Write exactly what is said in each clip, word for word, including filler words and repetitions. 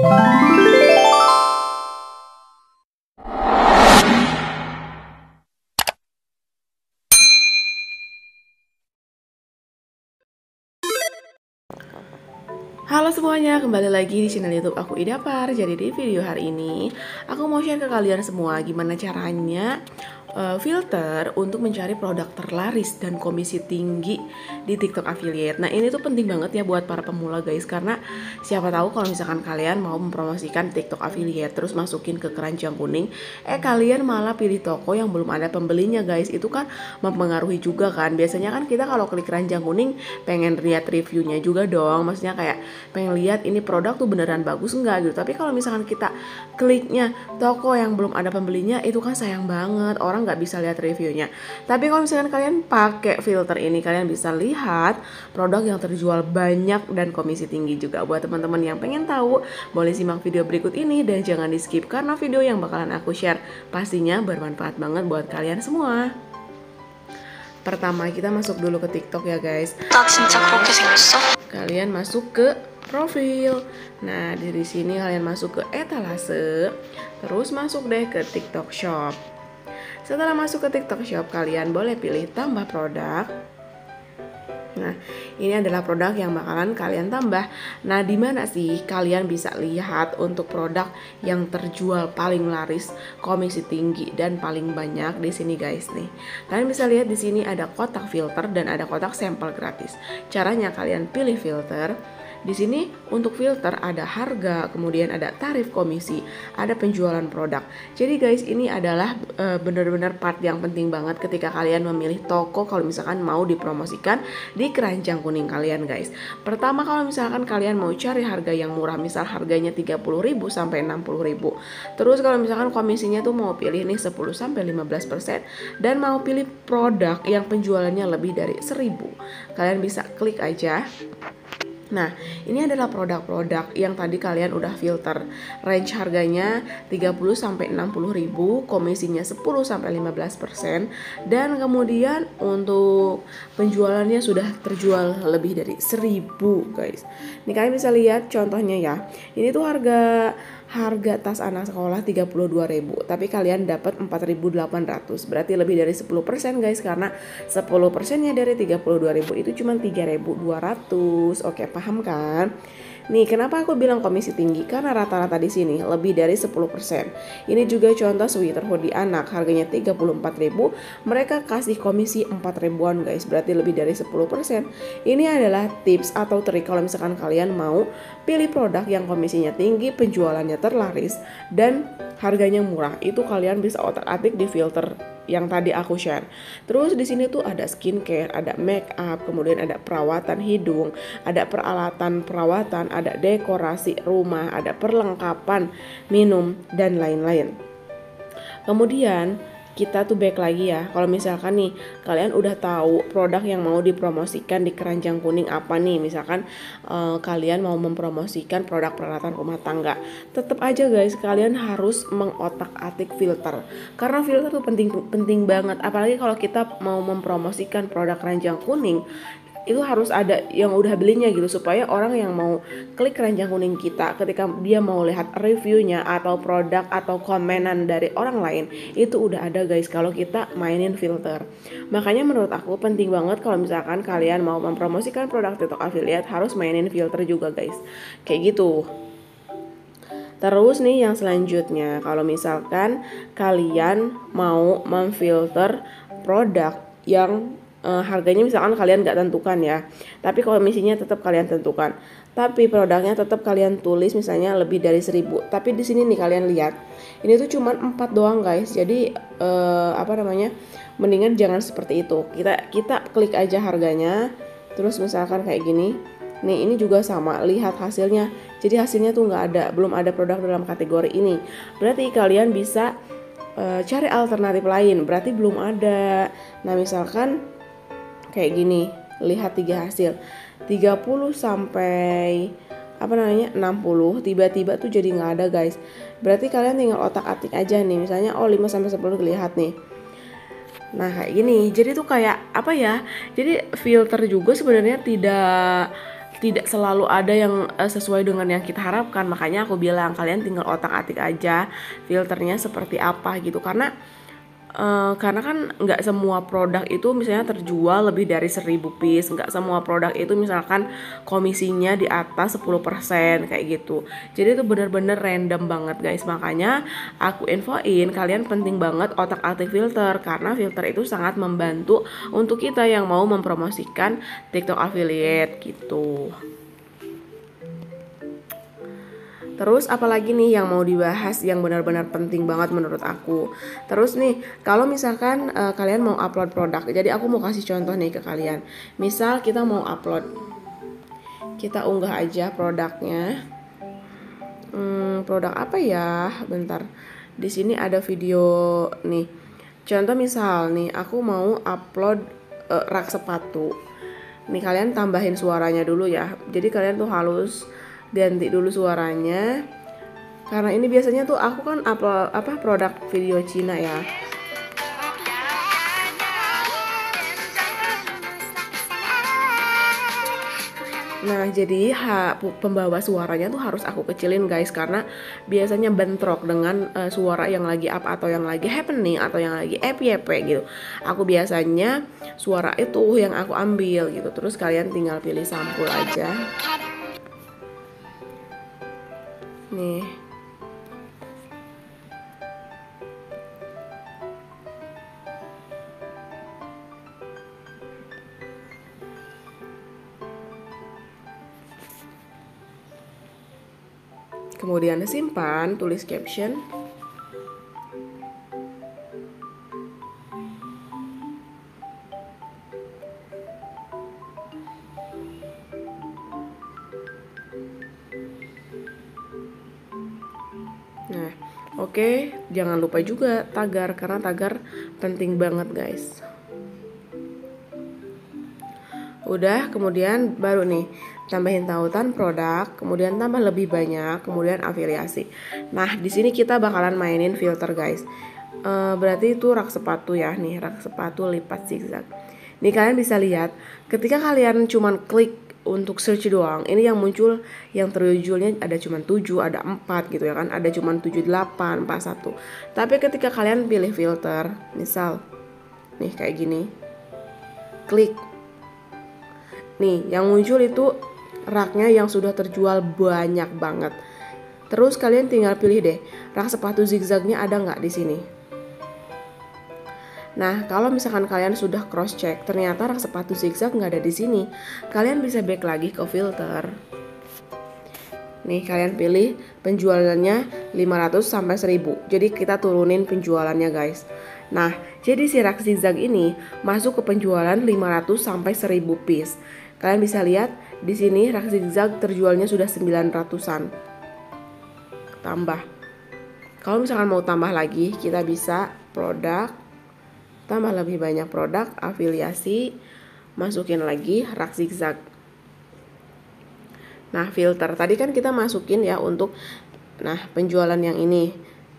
Halo semuanya, kembali lagi di channel YouTube aku Idapar. Jadi di video hari ini aku mau share ke kalian semua gimana caranya uh, filter untuk mencari produk terlaris dan komisi tinggi di TikTok affiliate. Nah, ini tuh penting banget ya buat para pemula guys, karena siapa tahu kalau misalkan kalian mau mempromosikan TikTok affiliate terus masukin ke keranjang kuning, eh kalian malah pilih toko yang belum ada pembelinya guys. Itu kan mempengaruhi juga kan. Biasanya kan kita kalau klik keranjang kuning pengen lihat reviewnya juga dong, maksudnya kayak pengen lihat ini produk tuh beneran bagus enggak gitu. Tapi kalau misalkan kita kliknya toko yang belum ada pembelinya, itu kan sayang banget, orang nggak bisa lihat reviewnya. Tapi kalau misalkan kalian pakai filter ini, kalian bisa lihat produk yang terjual banyak dan komisi tinggi juga. Buat teman-teman yang pengen tahu, boleh simak video berikut ini dan jangan di skip, karena video yang bakalan aku share pastinya bermanfaat banget buat kalian semua. Pertama, kita masuk dulu ke TikTok ya guys. Kalian masuk ke profil. Nah, dari sini kalian masuk ke etalase, terus masuk deh ke TikTok Shop. Setelah masuk ke TikTok Shop, kalian boleh pilih tambah produk. Nah, ini adalah produk yang bakalan kalian tambah. Nah, di mana sih kalian bisa lihat untuk produk yang terjual paling laris, komisi tinggi dan paling banyak? Di sini guys nih. Kalian bisa lihat di sini ada kotak filter dan ada kotak sampel gratis. Caranya kalian pilih filter. Di sini untuk filter ada harga, kemudian ada tarif komisi, ada penjualan produk. Jadi guys, ini adalah e, benar-benar part yang penting banget ketika kalian memilih toko kalau misalkan mau dipromosikan di keranjang kuning kalian guys. Pertama, kalau misalkan kalian mau cari harga yang murah, misal harganya tiga puluh ribu sampai enam puluh ribu. Terus kalau misalkan komisinya tuh mau pilih nih sepuluh sampai lima belas persen dan mau pilih produk yang penjualannya lebih dari seribu, kalian bisa klik aja. Nah, ini adalah produk-produk yang tadi kalian udah filter. Range harganya tiga puluh sampai enam puluh ribu, komisinya sepuluh sampai lima belas persen, dan kemudian untuk penjualannya sudah terjual lebih dari seribu guys. Ini kalian bisa lihat contohnya ya. Ini tuh harga harga tas anak sekolah tiga puluh dua ribu, tapi kalian dapat empat ribu delapan ratus. Berarti lebih dari sepuluh persen guys, karena sepuluh persennya dari tiga puluh dua ribu itu cuma tiga ribu dua ratus. Oke, paham kan? Nih, kenapa aku bilang komisi tinggi? Karena rata-rata di sini lebih dari sepuluh persen. Ini juga contoh sweater hoodie anak, harganya tiga puluh empat ribu, mereka kasih komisi empat ribuan guys, berarti lebih dari sepuluh persen. Ini adalah tips atau trik kalau misalkan kalian mau pilih produk yang komisinya tinggi, penjualannya terlaris, dan harganya murah. Itu kalian bisa otak-atik di filter yang tadi aku share. Terus di sini tuh ada skincare, ada make up, kemudian ada perawatan hidung, ada peralatan perawatan, ada dekorasi rumah, ada perlengkapan minum dan lain-lain. Kemudian kita tuh back lagi ya, kalau misalkan nih kalian udah tahu produk yang mau dipromosikan di keranjang kuning apa nih, misalkan uh, kalian mau mempromosikan produk peralatan rumah tangga, tetap aja guys kalian harus mengotak-atik filter, karena filter tuh penting penting banget, apalagi kalau kita mau mempromosikan produk keranjang kuning. Itu harus ada yang udah belinya gitu, supaya orang yang mau klik keranjang kuning kita, ketika dia mau lihat reviewnya atau produk atau komenan dari orang lain, itu udah ada guys kalau kita mainin filter. Makanya menurut aku penting banget kalau misalkan kalian mau mempromosikan produk TikTok affiliate, harus mainin filter juga guys, kayak gitu. Terus nih yang selanjutnya, kalau misalkan kalian mau memfilter produk yang Uh, harganya misalkan kalian nggak tentukan ya, tapi komisinya tetap kalian tentukan, tapi produknya tetap kalian tulis misalnya lebih dari seribu. Tapi di sini nih kalian lihat, ini tuh cuma empat doang guys. Jadi uh, apa namanya, mendingan jangan seperti itu. Kita kita klik aja harganya, terus misalkan kayak gini. Nih ini juga sama, lihat hasilnya. Jadi hasilnya tuh nggak ada, belum ada produk dalam kategori ini. Berarti kalian bisa uh, cari alternatif lain. Berarti belum ada. Nah misalkan kayak gini, lihat tiga hasil, tiga puluh sampai apa namanya enam puluh, tiba-tiba tuh jadi nggak ada guys. Berarti kalian tinggal otak-atik aja nih, misalnya oh lima sampai sepuluh dilihat nih. Nah kayak gini, jadi tuh kayak apa ya, jadi filter juga sebenarnya tidak tidak selalu ada yang uh, sesuai dengan yang kita harapkan. Makanya aku bilang kalian tinggal otak-atik aja filternya seperti apa gitu, karena Uh, karena kan nggak semua produk itu misalnya terjual lebih dari seribu piece, nggak semua produk itu misalkan komisinya di atas sepuluh persen kayak gitu. Jadi itu bener-bener random banget guys. Makanya aku infoin kalian penting banget otak-atik filter, karena filter itu sangat membantu untuk kita yang mau mempromosikan TikTok affiliate gitu. Terus apalagi nih yang mau dibahas yang benar-benar penting banget menurut aku. Terus nih, kalau misalkan uh, kalian mau upload produk, jadi aku mau kasih contoh nih ke kalian. Misal kita mau upload, kita unggah aja produknya. Hmm, produk apa ya? Bentar. Di sini ada video nih. Contoh misal nih, aku mau upload uh, rak sepatu. Nih kalian tambahin suaranya dulu ya. Jadi kalian tuh halus ganti dulu suaranya, karena ini biasanya tuh aku kan upload apa produk video Cina ya. Nah jadi ha, pembawa suaranya tuh harus aku kecilin guys, karena biasanya bentrok dengan uh, suara yang lagi up atau yang lagi happening atau yang lagi F Y P gitu. Aku biasanya suara itu yang aku ambil gitu. Terus kalian tinggal pilih sampul aja. Nih. Kemudian simpan, tulis caption. Nah, oke, okay. Jangan lupa juga tagar, karena tagar penting banget guys. Udah, kemudian baru nih tambahin tautan produk, kemudian tambah lebih banyak, kemudian afiliasi. Nah, di sini kita bakalan mainin filter guys. E, berarti itu rak sepatu ya, nih rak sepatu lipat zigzag. Nih kalian bisa lihat, ketika kalian cuman klik untuk search doang, ini yang muncul yang terjulnya ada cuma tujuh, ada empat gitu ya kan, ada cuma tujuh, delapan, empat, satu. Tapi ketika kalian pilih filter, misal nih kayak gini, klik, nih yang muncul itu raknya yang sudah terjual banyak banget. Terus kalian tinggal pilih deh, rak sepatu zigzagnya ada nggak di sini. Nah, kalau misalkan kalian sudah cross check, ternyata rak sepatu zigzag nggak ada di sini, kalian bisa back lagi ke filter. Nih, kalian pilih penjualannya lima ratus sampai seribu. Jadi kita turunin penjualannya, guys. Nah, jadi si rak zigzag ini masuk ke penjualan lima ratus sampai seribu piece. Kalian bisa lihat di sini rak zigzag terjualnya sudah sembilan ratusan. Tambah. Kalau misalkan mau tambah lagi, kita bisa produk, tambah lebih banyak produk, afiliasi, masukin lagi rak zigzag. Nah, filter tadi kan kita masukin ya untuk nah penjualan yang ini.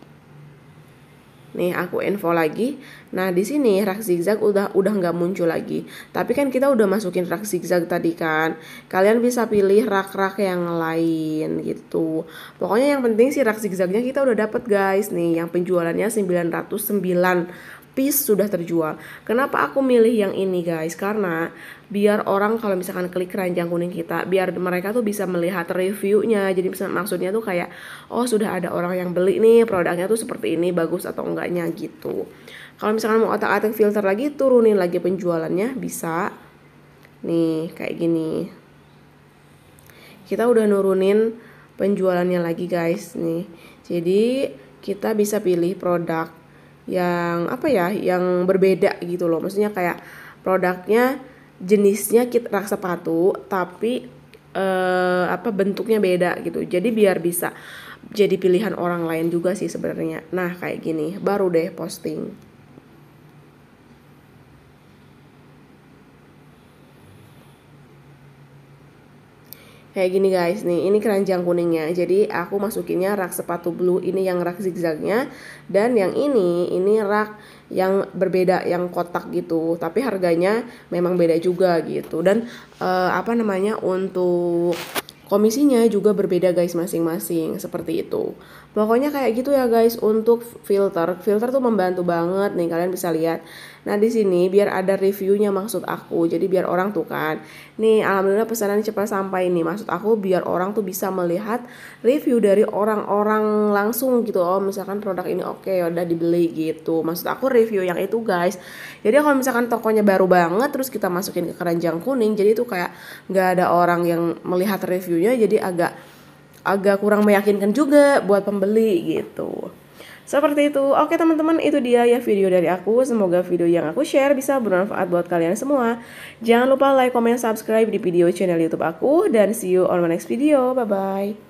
Nih aku info lagi. Nah di sini rak zigzag udah udah nggak muncul lagi. Tapi kan kita udah masukin rak zigzag tadi kan. Kalian bisa pilih rak-rak yang lain gitu. Pokoknya yang penting sih rak zigzagnya kita udah dapet guys nih. Yang penjualannya sembilan ratus sembilan piece sudah terjual. Kenapa aku milih yang ini guys? Karena biar orang kalau misalkan klik keranjang kuning kita, biar mereka tuh bisa melihat reviewnya. Jadi maksudnya tuh kayak, oh sudah ada orang yang beli nih, produknya tuh seperti ini, bagus atau enggaknya gitu. Kalau misalkan mau otak-atik filter lagi, turunin lagi penjualannya, bisa. Nih kayak gini. Kita udah nurunin penjualannya lagi guys nih. Jadi kita bisa pilih produk yang apa ya, yang berbeda gitu loh. Maksudnya kayak produknya jenisnya kit rak sepatu tapi eh, apa bentuknya beda gitu. Jadi biar bisa jadi pilihan orang lain juga sih sebenarnya. Nah, kayak gini baru deh posting. Kayak gini guys nih, ini keranjang kuningnya. Jadi aku masukinnya rak sepatu blue, ini yang rak zigzagnya. Dan yang ini, ini rak yang berbeda, yang kotak gitu. Tapi harganya memang beda juga gitu. Dan uh, apa namanya, untuk komisinya juga berbeda guys masing-masing, seperti itu. Pokoknya kayak gitu ya guys untuk filter. Filter tuh membantu banget nih, kalian bisa lihat. Nah, di sini biar ada reviewnya maksud aku. Jadi biar orang tuh kan. Nih, alhamdulillah pesanan cepat sampai nih. Maksud aku biar orang tuh bisa melihat review dari orang-orang langsung gitu. Oh, misalkan produk ini oke, ya udah dibeli gitu. Maksud aku review yang itu guys. Jadi kalau misalkan tokonya baru banget terus kita masukin ke keranjang kuning, jadi itu kayak nggak ada orang yang melihat reviewnya, jadi agak agak kurang meyakinkan juga buat pembeli gitu. Seperti itu. Oke teman-teman, itu dia ya video dari aku. Semoga video yang aku share bisa bermanfaat buat kalian semua. Jangan lupa like, comment, subscribe di video channel YouTube aku. Dan see you on my next video. Bye-bye.